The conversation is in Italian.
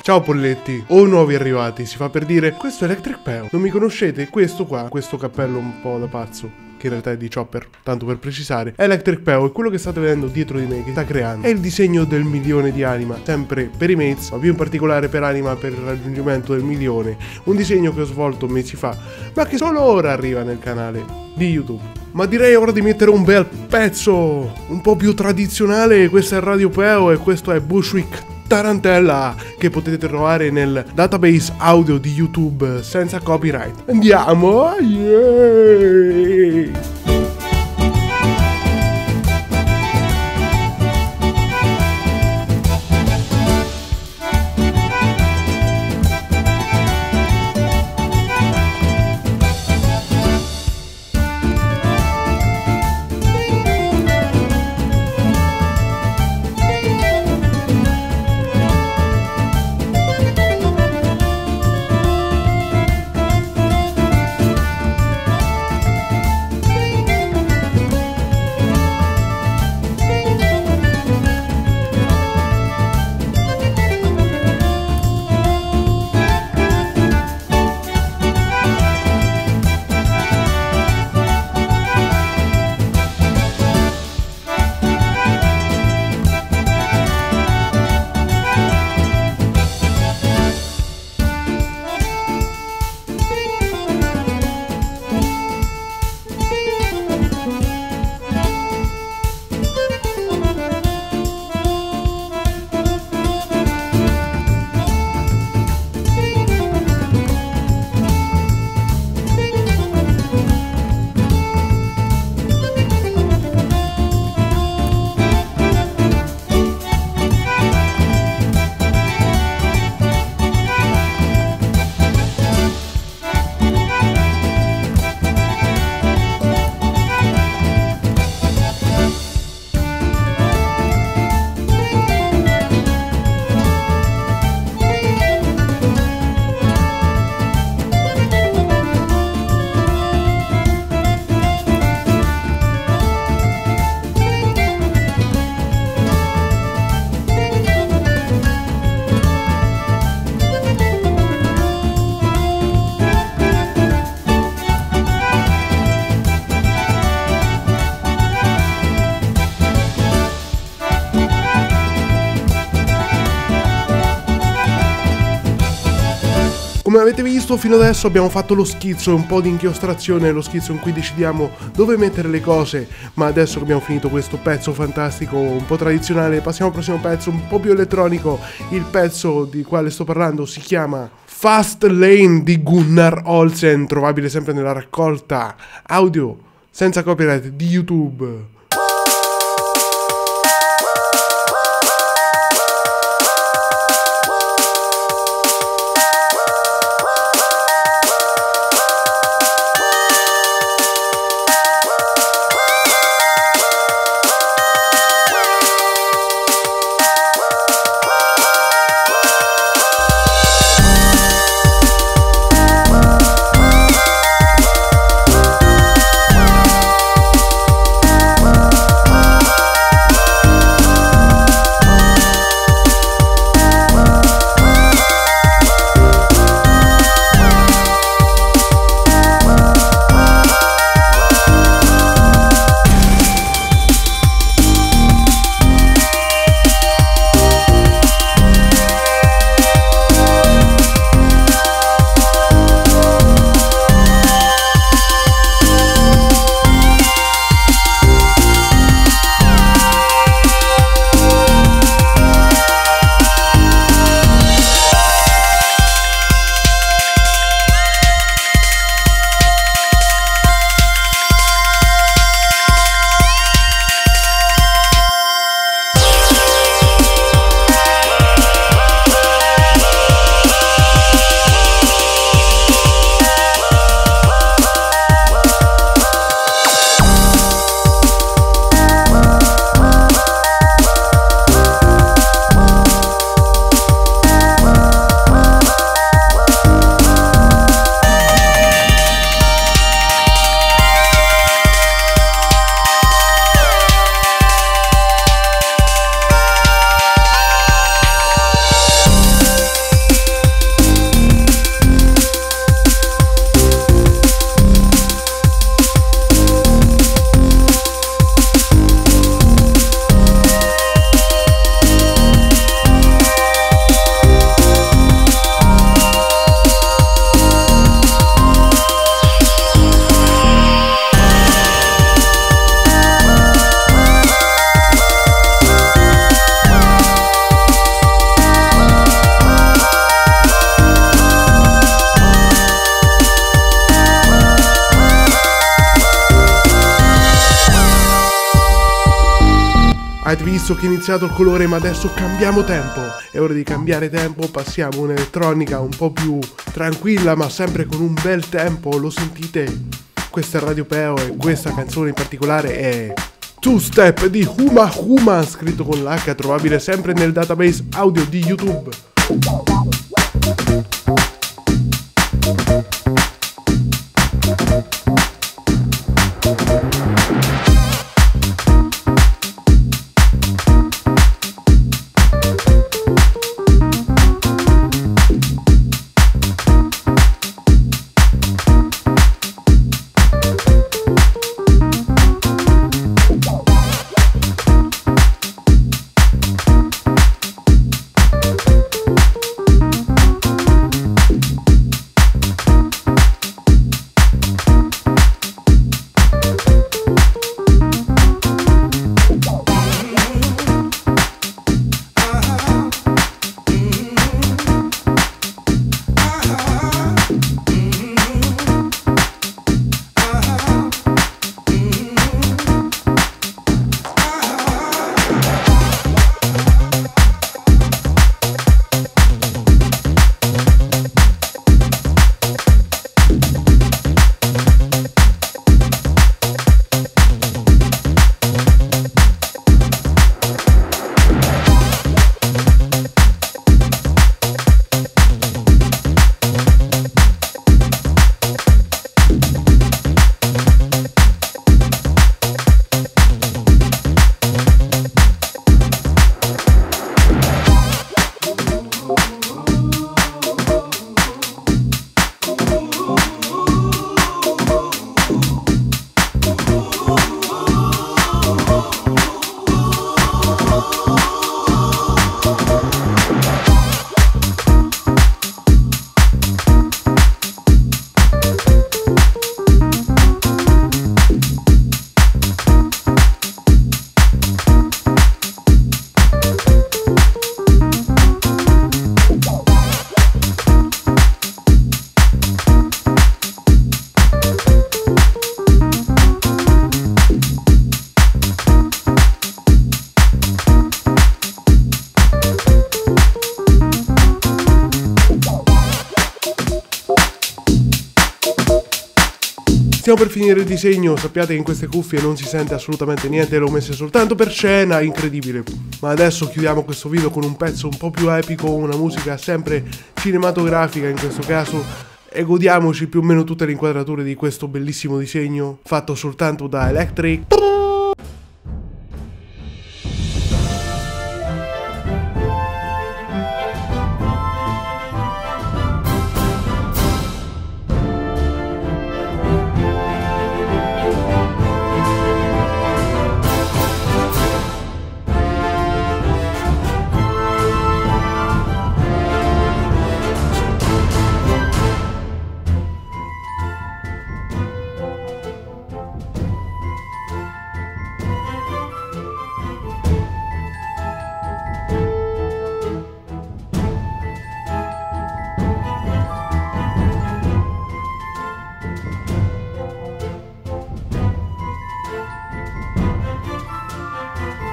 Ciao polletti, o nuovi arrivati, si fa per dire. Questo è Electric Peo. Non mi conoscete? Questo qua, questo cappello un po' da pazzo, che in realtà è di Chopper, tanto per precisare, è Electric Peo, e quello che state vedendo dietro di me, che sta creando, è il disegno del 1.000.000 di anima, sempre per i mates, ma più in particolare per anima per il raggiungimento del 1.000.000. Un disegno che ho svolto mesi fa, ma che solo ora arriva nel canale di YouTube. Ma direi ora di mettere un bel pezzo un po' più tradizionale. Questo è Radio Peo e questo è Bushwick Tarantella, che potete trovare nel database audio di YouTube senza copyright. Andiamo! Yeah! Come avete visto fino adesso abbiamo fatto lo schizzo, un po' di inchiostrazione, lo schizzo in cui decidiamo dove mettere le cose, ma adesso che abbiamo finito questo pezzo fantastico, un po' tradizionale, passiamo al prossimo pezzo un po' più elettronico. Il pezzo di quale sto parlando si chiama Fast Lane di Gunnar Olsen, trovabile sempre nella raccolta audio senza copyright di YouTube. visto che è iniziato il colore, ma adesso cambiamo tempo. È ora di cambiare tempo, passiamo un'elettronica un po' più tranquilla, ma sempre con un bel tempo, lo sentite? Questa è Radio Peo e questa canzone in particolare è Two Step di Huma Huma, scritto con l'H, trovabile sempre nel database audio di YouTube. Stiamo per finire il disegno, sappiate che in queste cuffie non si sente assolutamente niente, le ho messe soltanto per scena, incredibile. Ma adesso chiudiamo questo video con un pezzo un po' più epico, una musica sempre cinematografica in questo caso, e godiamoci più o meno tutte le inquadrature di questo bellissimo disegno fatto soltanto da Electric